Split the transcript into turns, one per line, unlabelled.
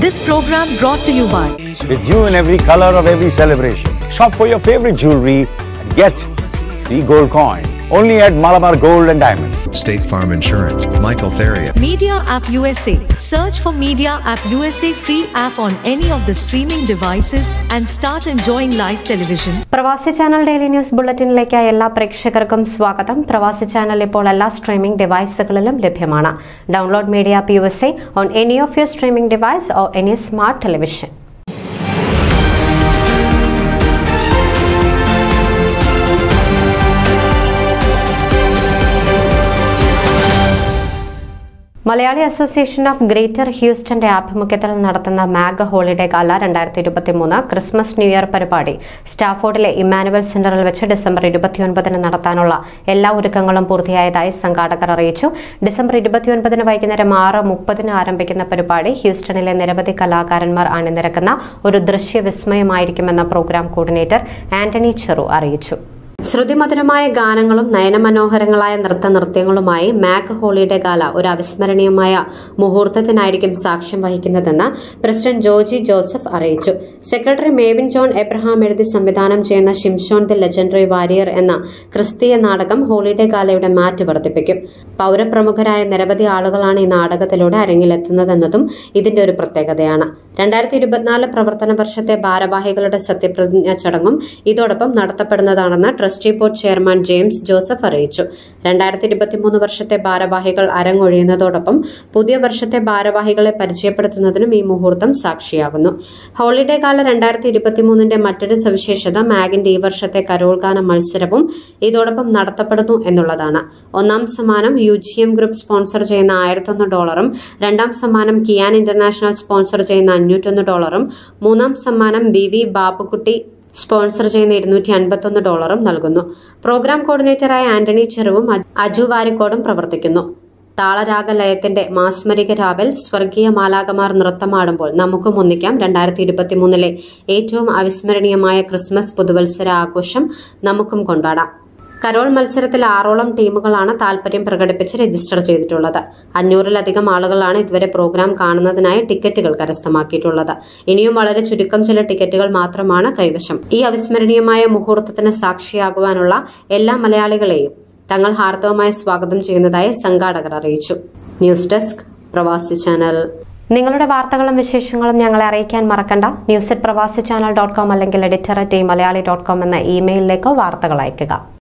This program brought to you by
with you in every color of every celebration. Shop for your favorite jewelry and get the gold coin. Only at Malabar Gold and Diamonds.
State Farm Insurance. Michael Theria.
Media App USA. Search for Media App USA free app on any of the streaming devices and start enjoying live television.
Pravasi channel daily news ബുള്ളറ്റിനിലേക്ക് എല്ലാ പ്രേക്ഷകർക്കും സ്വാഗതം. പ്രവാസി channel ഇപ്പോൾ എല്ലാ streaming ഡിവൈസുകളിലും ലഭ്യമാണ്. Download media app USA on any of your streaming device or any smart television. Malayalee Association of Greater Houstonന്റെ ആഭിമുഖ്യത്തിൽ നടത്തുന്ന MAGH holiday gala 2023 Christmas New Year പരിപാടി സ്റ്റാഫോർഡിലെ ഇമ്മാനുവൽ സെന്ററിൽ വെച്ച് ഡിസംബർ 29-ന് നടത്താനുള്ള എല്ലാ ഒരുക്കങ്ങളും പൂർത്തിയായതായി സംഘാടകർ അറിയിച്ചു. ഡിസംബർ 29-ന് വൈകുന്നേരം 6:30-ന് ആരംഭിക്കുന്ന പരിപാടി ഹ്യൂസ്റ്റണിലെ നിരവധി കലാകാരന്മാർ അണിനിരക്കുന്ന ഒരു ദൃശ്യവിസ്മയമായിരിക്കുമെന്ന് പ്രോഗ്രാം കോർഡിനേറ്റർ ആന്റണി ചെറു അറിയിച്ചു. ശ്രുതിമധുരമായ ഗാനങ്ങളും നയനമനോഹരങ്ങളായ നൃത്തങ്ങളുമായി MAGH ഹോളിഡേ ഗാല ഒരു അവിസ്മരണീയമായ മുഹൂർത്തത്തിനായിരിക്കും സാക്ഷ്യം വഹിക്കുന്നതെന്ന് പ്രസിഡന്റ് ജോർജി ജോസഫ് അറിയിച്ചു. സെക്രട്ടറി മേവിൻ ജോൺ എബ്രഹാം എഴുതി സംവിധാനം ചെയ്യുന്ന ഷിംഷോൺ ദി ലെജൻഡറി വാരിയർ എന്ന ക്രിസ്തീയ നാടകം ഹോളിഡേ ഗാലയുടെ മാറ്റ് വർദ്ധിപ്പിക്കും. പൌരപ്രമുഖരായ നിരവധി ആളുകളാണ് ഈ നാടകത്തിലൂടെ അരങ്ങിലെത്തുന്നതെന്നതും ഇതിന്റെ ഒരു പ്രത്യേകതയാണ്. 2024 പ്രവർത്തന വർഷത്തെ ഭാരവാഹികളുടെ സത്യപ്രതിജ്ഞ ചടങ്ങും ഇതോടൊപ്പം നടത്തപ്പെടുന്നതാണെന്ന് trustee board chairman James Joseph അറിയിച്ചു. 2023 വർഷത്തെ ഭാരവാഹികൾ അരങ്ങൊഴിയുന്നതോടൊപ്പം പുതിയ വർഷത്തെ ഭാരവാഹികളെ പരിചയപ്പെടുത്തുന്നതിനും ഈ മുഹൂർത്തം സാക്ഷിയാകുന്നു. ഹോളിഡേ ഗാല 2023ന്റെ മറ്റൊരു സവിശേഷത MAGHന്റെ ഈ വർഷത്തെ കരോൾ ഗാന മത്സരവും ഇതോടൊപ്പം നടത്തപ്പെടുന്നു എന്നുള്ളതാണ്. ഒന്നാം സമ്മാനം UGM ഗ്രൂപ്പ് സ്പോൺസർ ചെയ്യുന്ന $1,001, രണ്ടാം സമ്മാനം കിയാൻ ഇന്റർനാഷണൽ സ്പോൺസർ ചെയ്യുന്ന $501, മൂന്നാം സമ്മാനം BV ബാബുക്കുട്ടി സ്പോൺസർ ചെയ്യുന്ന $251 നൽകുന്നു. പ്രോഗ്രാം കോർഡിനേറ്ററായ ആന്റണി ചെറുവും അജു വാരിക്കോടും പ്രവർത്തിക്കുന്നു. താളരാഗലയത്തിന്റെ മാസ്മരിക രാവിൽ സ്വർഗീയ മാലാകമാർ നൃത്തമാടുമ്പോൾ നമുക്കും ഒന്നിക്കാം 2023ലെ ഏറ്റവും അവിസ്മരണീയമായ ക്രിസ്മസ് പുതുവത്സര ആഘോഷം നമുക്കും കൊണ്ടാടാം. കരോൾ മത്സരത്തിൽ 6ഓളം ടീമുകളാണ് താൽപര്യം പ്രകടിപ്പിച്ച് രജിസ്റ്റർ ചെയ്തിട്ടുള്ളത്. 500-ലധികം ആളുകളാണ് ഇതുവരെ പ്രോഗ്രാം കാണുന്നതിനായി ടിക്കറ്റുകൾ കരസ്ഥമാക്കിയിട്ടുള്ളത്. ഇനിയും വളരെ ചുരുക്കം ചില ടിക്കറ്റുകൾ മാത്രമാണ് കൈവശം. ഈ അവിസ്മരണീയമായ മുഹൂർത്തത്തിന് സാക്ഷിയാകുവാനുള്ള എല്ലാ മലയാളികളെയും തങ്ങൾ ഹാർദവമായി സ്വാഗതം ചെയ്യുന്നതായി സംഘാടകർ അറിയിച്ചു. ന്യൂസ് ഡെസ്ക് പ്രവാസി ചാനൽ. നിങ്ങളുടെ വാർത്തകളും വിശേഷങ്ങളും ഞങ്ങളെ അറിയിക്കാൻ മറക്കണ്ട. news@pravasichannel.com അല്ലെങ്കിൽ editor@malayali.com എന്ന ഇമെയിലിലേക്ക് വാർത്തകൾ അയയ്ക്കുക.